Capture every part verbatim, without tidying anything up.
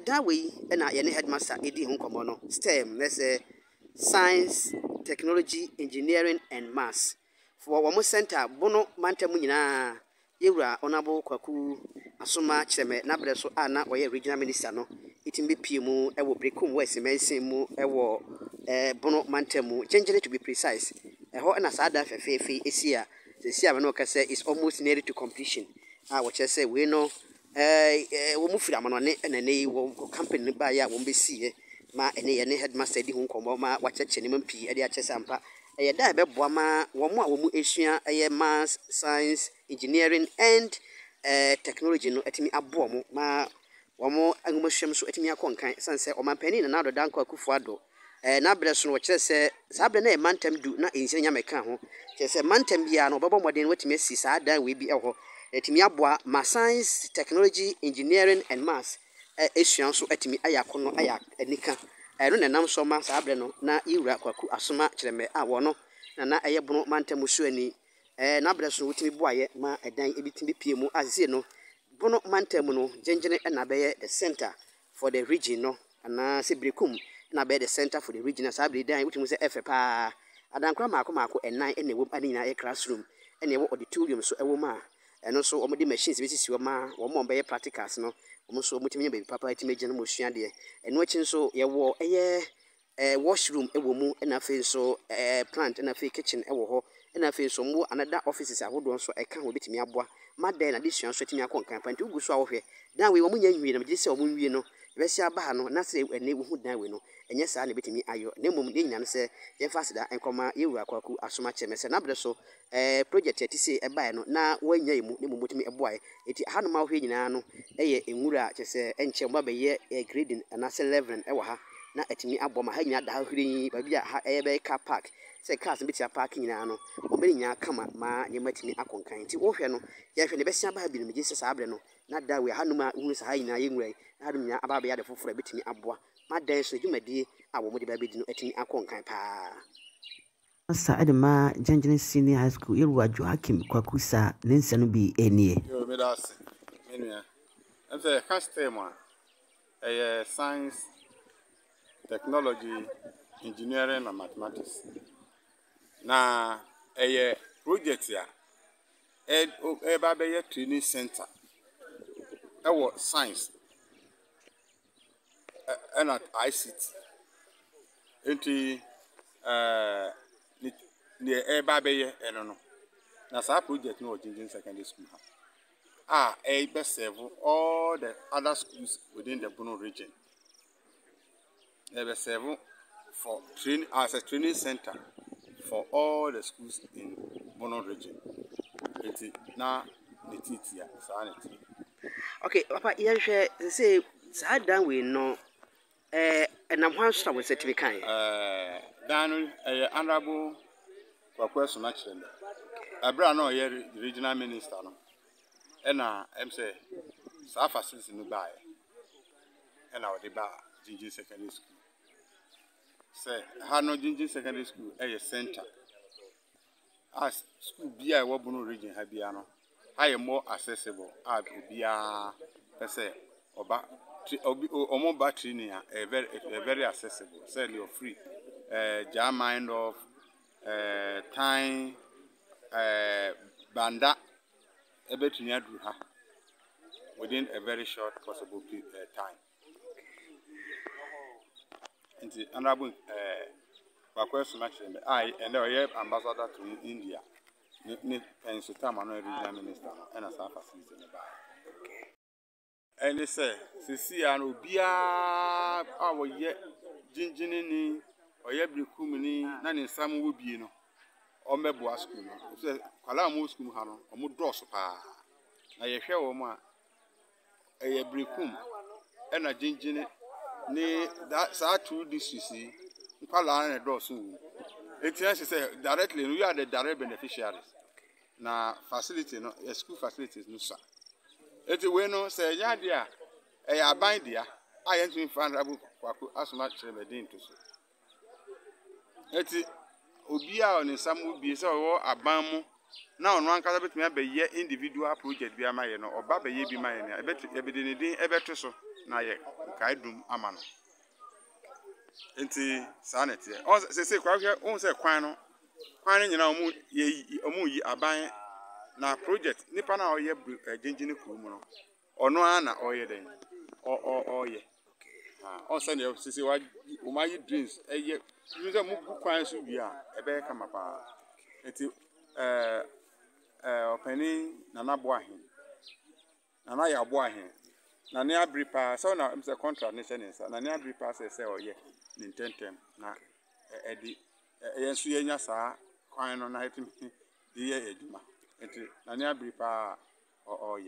that way na ye ne headmaster edi ho komo no STEM let's say science, technology, engineering and maths for one center bono mantem nyina yewura onabo kwaku Asoma Kyeremeh na bre so ana oye regional minister no itimbe pie mu e wo brekum west mensin mu e wo eh bono mantem Jinijini to be precise e ho na sada fefefe esia se me no ka say is almost near to completion ah what you say we know eh wo mu fira ma no ne na ne wo company ba ya wo be sie ma ene ye ne headmaster di ho nkomo ma wa cheche ne mpi e de ache sampa e da be boa ma wo mu a wo mu esua e maths science engineering and eh technology no atimi abo mo ma wo mu agumahwem so atimi akonkan sanse o mampani na nado danko akufo ado eh na bre so no kire se sa bre na e mantem du na ensia nya meka ho kire se mantem bia no bebo moden watimi asi sa dan we bi e ho atimi aboa ma science technology engineering and maths eh esua so atimi ayakono aya anika eh no nenam so ma sa bre no na yiwura kwaku Asoma Kyeremeh a wo no na na eye bono mantem so ani eh na bre so wotimi boaye ma edan ebitimi pie mu azise no bono mantem no Jinijini na be the center for the region no ana se brekum na be the center for the region as abri dan wotimi se efe pa adankra maako maako enan ene wo ani na e classroom ene wo auditorium so ewo ma eno so omo di machines be sisi wo ma wo mo be practicals no omo so omo timi nya be papa etimi gye no mo sua de eno achi so ye wo eye eh washroom ewo mu na fe so eh plant na fe kitchen ewo ho na fe so mo another offices ahodo so eka ho betimi aboa madan na disua so etimi akonkan panti ugu so awohwe dan we wo mo nya nwie no gye se wo mo nwie no besi aba ha no na se ene wo hu dan we no enye saa na betimi ayo na mom de nyane se ye fasida enkoma yewura kwaku Asoma Kyeremeh se na bre so eh project eti se eba no na wanya emu na mom betimi eboae eti ha no ma hwe nyina no eye enwura kyese enche mba be ye grading na se eleven e wa ha na etimi abọ ma ha nyina da hwiri ba bia ha eye be car park se cars be tia park nyina no obe nyina kama ma nye matimi akonkan ti wo hwe no ye hwe ne besi aba ha bi no megye se saa bre no na da we ha no ma hu se ha nyina ye nwura na ha nyina aba be ya de foforo betimi aboa madan so dwumadie a wo mo de ba be di no etimi akonkan pa Asa adema Jinijini Senior High School yeru adwo hakim kwaku sa ne nsa no bi enie yo me da se menua am say custom a eh science technology engineering and mathematics na eh project ya e e ba be training center e wo science and at I C T enti eh ni e ba be ye eno no na sa project no Jinijini secondary school ha ah e be serve all the other schools within the Bono region. They be serve for training as a training center for all the schools in Bono region. Enti na netitia sa neti. Okay papa ye hwe say sa dan we no eh enam hwan so we set we kan eh dan eh honorable kwaku Asoma Kyeremeh abra no ye regional minister no ena em say sa facilities no bae ena we ba Jinijini secondary school say ha no Jinijini secondary school e center as school bia e wo Bono region ha bia no I more accessible as obia per se oba omo battery ni a very very accessible say you're free uh jam mind of uh time uh banda ebetuni adru ha within a very short possible uh, time. Nti honorable uh kwaku Asoma Kyeremeh I and the ambassador to India ni pensutama no regional minister and as a facility ne ba and say sisi an obia a wo ye Jinijini ni oye brekum ni na ne nsam wo bie no o mebo school no say kwala mo school ha no o mo doso pa na ye hwe wo mo a eye brekum e na Jinijini ni that sa two districts kwala na doso it say directly we are the direct beneficiaries na facility no school facilities no sa eti we no say ya dia e ya ban dia a ye ntumi fa honorable kwaku Asoma Kyeremeh din to so eti obi a on sam obi say wo aban mu na ono ankasa betumi abeye individual project bi amaye no oba beye bi maye na ebetu ebede ne din ebetu so na ye kaidum ama no enti sanete on se se kwa hwe on se kwan no kwan no nyina omu ye omu yi aban na project nipa na oye jinjini kuru mu no ono ana oye den o o oye ah on se ne se se wa o ma yi dreams eye yuze mu kwan so bi a ebe kama pa enti eh eh openi na na bo ahin na na ya bo ahin na ne abripa so na mse contract ne se ne sa na ne abripa se se oye ni tentem na edi yensu yenya saa kwan no na etimi di ye eduma enti na ne abripa oye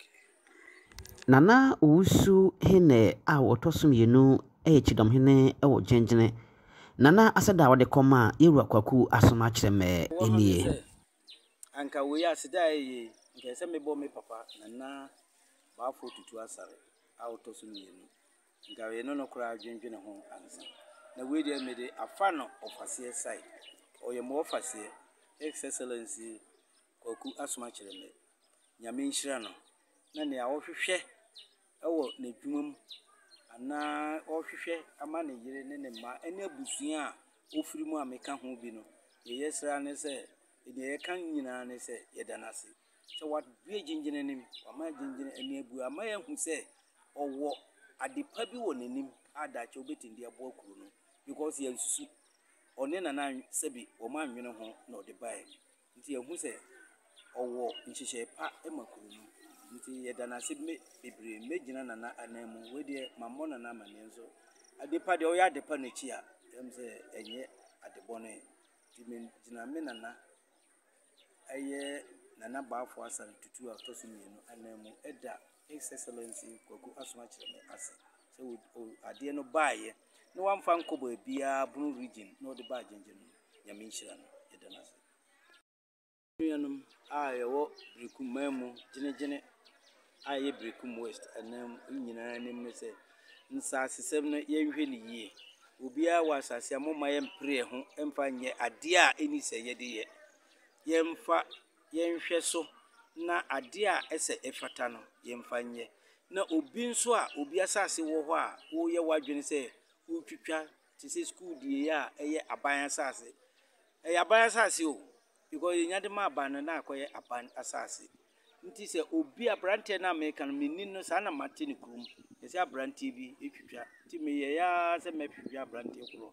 Nana Usu Hene a Otosum Yenu e Chidom Hene e wo Jinjini Nana asada wode koma yeru kwaku Asoma Kyeremeh enie anka we asida ye nke se mebo me papa nana ba fo tutu asare a Otosum Yenu nka we no no kura adwendwene ho ansa na we dey me dey afa no ofase side oye mo ofase excellency kwaku Asoma Kyeremeh nyame nhira no na ne a wohwehwe ewo na dwumam ana wohwehwe ama ne yire ne ne ma ene abusua a ofiri mu ameka ho bi no ye yesra ne se ene ye kan nyina ne se yedanase so what bie jinjine nim ama jinjine ene abu ama ye hu se owo adepa bi wo nenim adache obetindi abo akuru no because ye nsusu one na na sebi wo ma nwene ho na ode bae nti ye hu se owo nhihye pa emakuru no nti yedanase me bebre mejina na na anamu we de mammo na na mane nso adepa de o ya adepa na chi a em se enye adebone ti me jina me na na aye na na baafo asan tutu a Otosum Yenu anamu eda excellency kwaku Asoma Kyeremeh ase so ade no baaye no wamfa nkobo bia Blue region no de ba jinjin nyame nhira no yedanase nuyanum a yewo brikumamu jinijini aye brekum west anam nyina nim se nsa sesem no yenhwe ne yie obia wa asase amoma yempre ho emfa nye ade a eni se yede ye yemfa yenhwe so na ade a ese efata no yemfa nye na obi nso a obi asase wo ho a wo ye wadwene se utwitwa ti se school die a eye aban asase eye aban asase o because yenyade ma aban na akoye aban asase nti se obi abrante na America no menni no sa na mate ne krum se abrante bi etwitwa nti me ye ya se mepwitwa abrante kro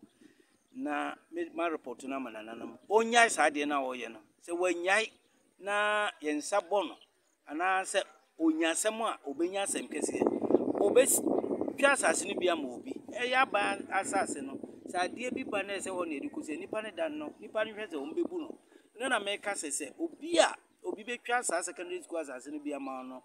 na ma report na mananam onyai sa de na wo ye no se wanyai na yensa bono ana se onyasem a obenya asem kese obesi twa asase no bia ma obi e ya ba asase no sa de bi ba na se ho na ediku se nipa ne dan no nipa ne hwese o mbebu no no na America se se obi a obi betwa asase secondary school asase no bia ma no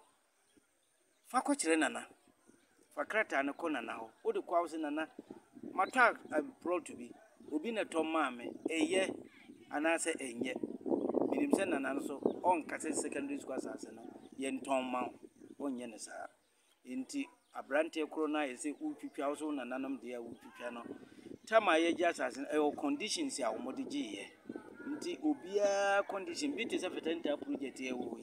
fa ko kire nana fa krata ne ko nana ho wo de kwa wo se nana mata pro to be obi na to maame eye ana se enye minim se nana no so on kase secondary school asase no ye nton ma onye ne sa enti abrante kro na ye se utwitwa wo so nana nam de ya utwitwa no tama ye ja asase e conditions ya wo mode gi ye nti obia condition bi te se fetenta project e wo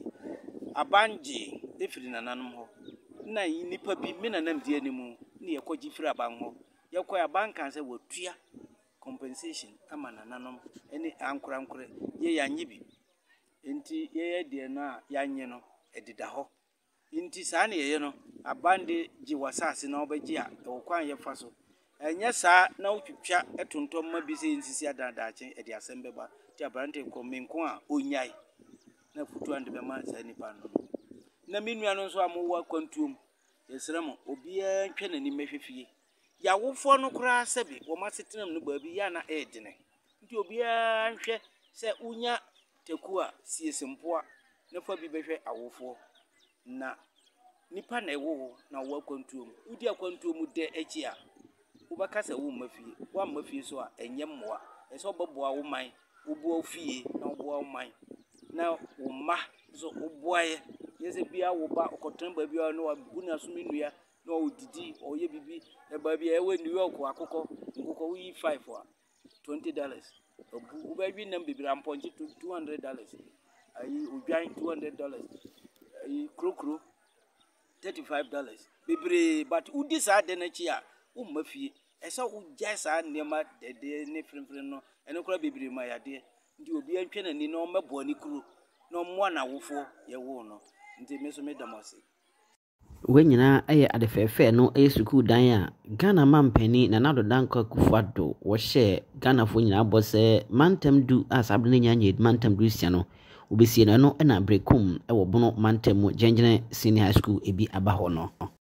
abanje efiri nananom ho na nipa bi me nanam die animu ne ye kwaji firi aban ho ye kwa aban kan se wotua compensation ama nananom ene ankura ankura ye yanye bi nti ye ye de na yanye no edida ho nti sa na ye no abande ji wasase na obagi a wo kwan ye fa so enya sa na utwitwa etontom ma bi se nsisi adadache edi asembe ba ti abrante ko menko a onyai na futu ande be ma sa nipa no na menua no so amowa kwantuom yesrem obi a ntwe nani mehwefie ya wofo no kura sebe wo masetenam no ba bi ya na edene nti obi a nhwe se unya teku a siesempoa na fa bi behwe awofo na nipa na ewo na wo kwantuom udi akwantuom de echi a ubaka se wo mafie wo mafie so a enye mmoa eso boboa wo man wo bo fie na wo bo wo man na wo ma so wo boaye yese bia wo ba okotan ba bia no abuna so menua na wo didi o ye bibi e ba bia e we New York akoko nkoko wo yi five a twenty dollars obu wo ba wi nam bibira mponche two hundred dollars ayi odwan two hundred dollars ayi krokro thirty-five dollars bebre but udi sa de na chi a wo mafie esa wo gya sa nema de de ne frinfrin no eno kura bebre ma ya de ndi obi antwe na ni no mebo ani kuro no mo na wofo ye wo no ndi me so me damase Wenyina aye adefefe no aye sukuu dan a Ghana mampani na nado danko kufuado wo hye Ghana fo nyina abose mantem du asabre ne nyanye mantem du sia no obesie no no na brekum e wo bono mantem Jinijini Senior High School ebi aba ho no.